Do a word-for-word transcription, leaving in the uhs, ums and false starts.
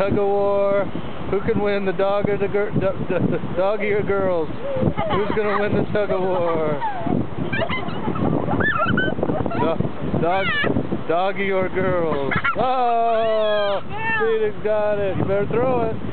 tug of war. Who can win, the dog or the gir do do doggy or girls? Who's gonna win the tug of war? Do dog, doggy or girls? Oh, Phoenix got it. You better throw it.